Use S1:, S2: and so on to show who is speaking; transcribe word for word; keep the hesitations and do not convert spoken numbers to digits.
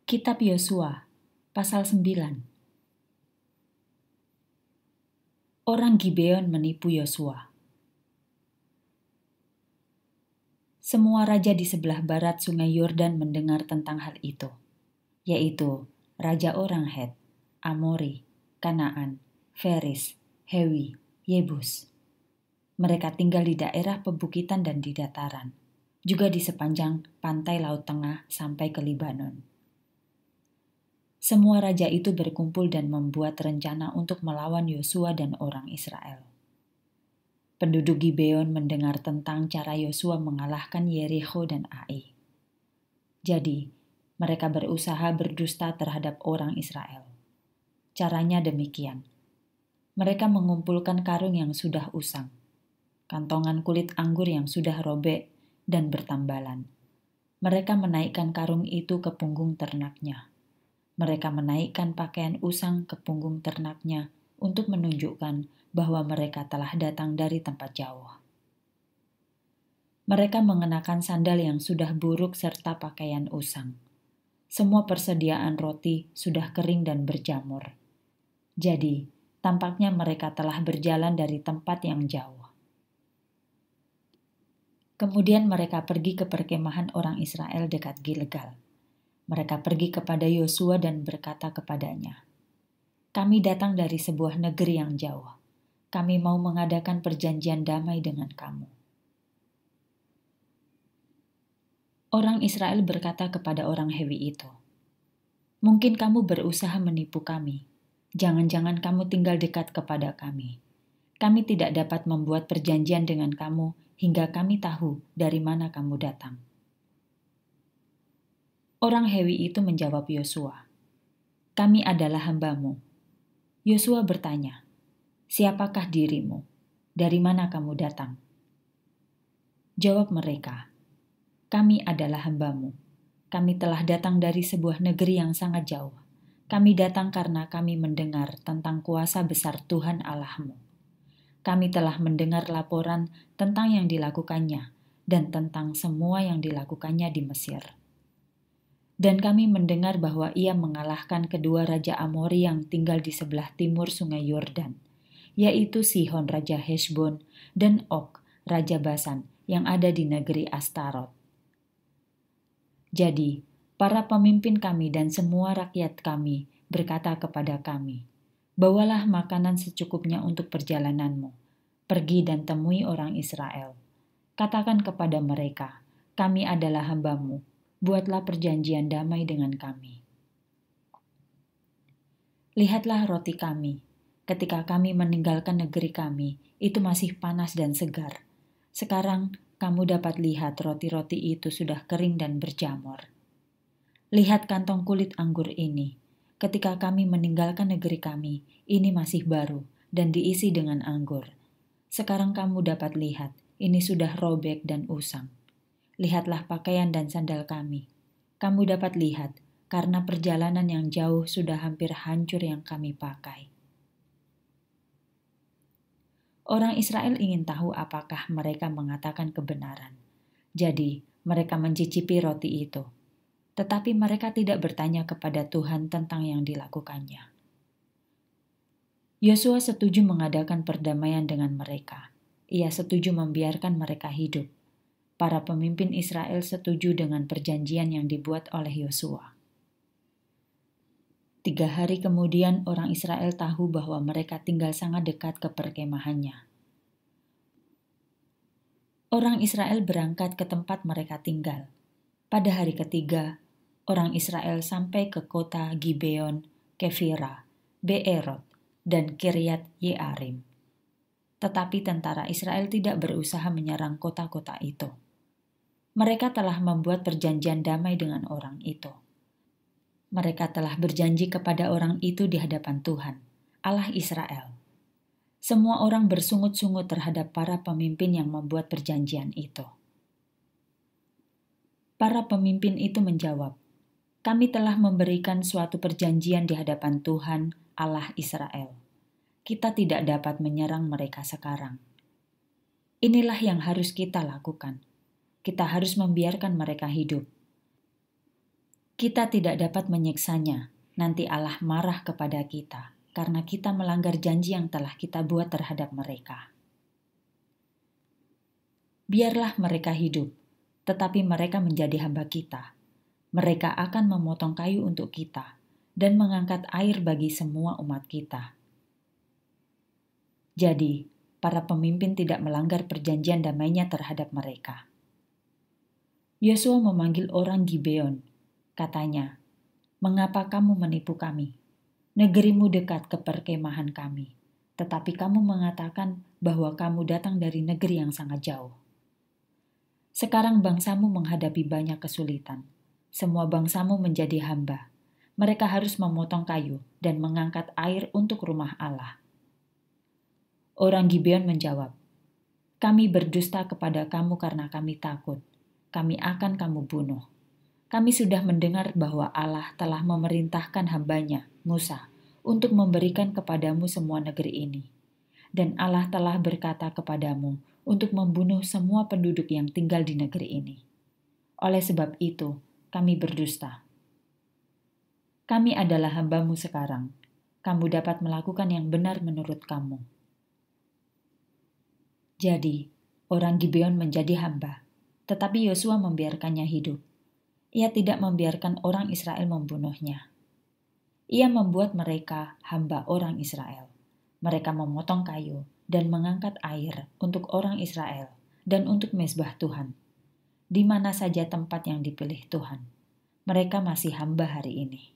S1: Kitab Yosua, pasal sembilan. Orang Gibeon menipu Yosua. Semua raja di sebelah barat sungai Yordan mendengar tentang hal itu, yaitu raja orang Het, Amori, Kanaan, Feris, Hewi, Yebus. Mereka tinggal di daerah pebukitan dan di dataran, juga di sepanjang pantai Laut Tengah sampai ke Libanon. Semua raja itu berkumpul dan membuat rencana untuk melawan Yosua dan orang Israel. Penduduk Gibeon mendengar tentang cara Yosua mengalahkan Yerikho dan Ai. Jadi, mereka berusaha berdusta terhadap orang Israel. Caranya demikian. Mereka mengumpulkan karung yang sudah usang, kantongan kulit anggur yang sudah robek dan bertambalan. Mereka menaikkan karung itu ke punggung ternaknya. Mereka menaikkan pakaian usang ke punggung ternaknya untuk menunjukkan bahwa mereka telah datang dari tempat jauh. Mereka mengenakan sandal yang sudah buruk serta pakaian usang. Semua persediaan roti sudah kering dan berjamur. Jadi, tampaknya mereka telah berjalan dari tempat yang jauh. Kemudian mereka pergi ke perkemahan orang Israel dekat Gilgal. Mereka pergi kepada Yosua dan berkata kepadanya, "Kami datang dari sebuah negeri yang jauh. Kami mau mengadakan perjanjian damai dengan kamu." Orang Israel berkata kepada orang Hewi itu, "Mungkin kamu berusaha menipu kami. Jangan-jangan kamu tinggal dekat kepada kami. Kami tidak dapat membuat perjanjian dengan kamu hingga kami tahu dari mana kamu datang." Orang Hewi itu menjawab Yosua, "Kami adalah hambamu." Yosua bertanya, "Siapakah dirimu? Dari mana kamu datang?" Jawab mereka, "Kami adalah hambamu. Kami telah datang dari sebuah negeri yang sangat jauh. Kami datang karena kami mendengar tentang kuasa besar Tuhan Allahmu. Kami telah mendengar laporan tentang yang dilakukannya dan tentang semua yang dilakukannya di Mesir. Dan kami mendengar bahwa ia mengalahkan kedua raja Amori yang tinggal di sebelah timur sungai Yordan, yaitu Sihon raja Heshbon dan Og raja Basan yang ada di negeri Astarot. Jadi, para pemimpin kami dan semua rakyat kami berkata kepada kami, 'Bawalah makanan secukupnya untuk perjalananmu. Pergi dan temui orang Israel. Katakan kepada mereka, kami adalah hambamu. Buatlah perjanjian damai dengan kami. Lihatlah roti kami. Ketika kami meninggalkan negeri kami, itu masih panas dan segar. Sekarang kamu dapat lihat roti-roti itu sudah kering dan berjamur. Lihat kantong kulit anggur ini. Ketika kami meninggalkan negeri kami, ini masih baru dan diisi dengan anggur. Sekarang kamu dapat lihat, ini sudah robek dan usang. Lihatlah pakaian dan sandal kami. Kamu dapat lihat, karena perjalanan yang jauh sudah hampir hancur yang kami pakai." Orang Israel ingin tahu apakah mereka mengatakan kebenaran. Jadi, mereka mencicipi roti itu. Tetapi mereka tidak bertanya kepada Tuhan tentang yang dilakukannya. Yosua setuju mengadakan perdamaian dengan mereka. Ia setuju membiarkan mereka hidup. Para pemimpin Israel setuju dengan perjanjian yang dibuat oleh Yosua. Tiga hari kemudian orang Israel tahu bahwa mereka tinggal sangat dekat ke perkemahannya. Orang Israel berangkat ke tempat mereka tinggal. Pada hari ketiga, orang Israel sampai ke kota Gibeon, Kefira, Beerot, dan Kiryat Yearim. Tetapi tentara Israel tidak berusaha menyerang kota-kota itu. Mereka telah membuat perjanjian damai dengan orang itu. Mereka telah berjanji kepada orang itu di hadapan Tuhan, Allah Israel. Semua orang bersungut-sungut terhadap para pemimpin yang membuat perjanjian itu. Para pemimpin itu menjawab, "Kami telah memberikan suatu perjanjian di hadapan Tuhan, Allah Israel. Kita tidak dapat menyerang mereka sekarang. Inilah yang harus kita lakukan. Kita harus membiarkan mereka hidup. Kita tidak dapat menyiksanya, nanti Allah marah kepada kita karena kita melanggar janji yang telah kita buat terhadap mereka. Biarlah mereka hidup, tetapi mereka menjadi hamba kita. Mereka akan memotong kayu untuk kita dan mengangkat air bagi semua umat kita. Jadi, para pemimpin tidak melanggar perjanjian damainya terhadap mereka. Yosua memanggil orang Gibeon. Katanya, "Mengapa kamu menipu kami? Negerimu dekat ke perkemahan kami, tetapi kamu mengatakan bahwa kamu datang dari negeri yang sangat jauh. Sekarang bangsamu menghadapi banyak kesulitan. Semua bangsamu menjadi hamba. Mereka harus memotong kayu dan mengangkat air untuk rumah Allah." Orang Gibeon menjawab, "Kami berdusta kepada kamu karena kami takut. Kami akan kamu bunuh. Kami sudah mendengar bahwa Allah telah memerintahkan hambanya, Musa, untuk memberikan kepadamu semua negeri ini. Dan Allah telah berkata kepadamu untuk membunuh semua penduduk yang tinggal di negeri ini. Oleh sebab itu, kami berdusta. Kami adalah hambamu sekarang. Kamu dapat melakukan yang benar menurut kamu." Jadi, orang Gibeon menjadi hamba, tetapi Yosua membiarkannya hidup. Ia tidak membiarkan orang Israel membunuhnya. Ia membuat mereka hamba orang Israel. Mereka memotong kayu dan mengangkat air untuk orang Israel dan untuk mezbah Tuhan. Di mana saja tempat yang dipilih Tuhan, mereka masih hamba hari ini.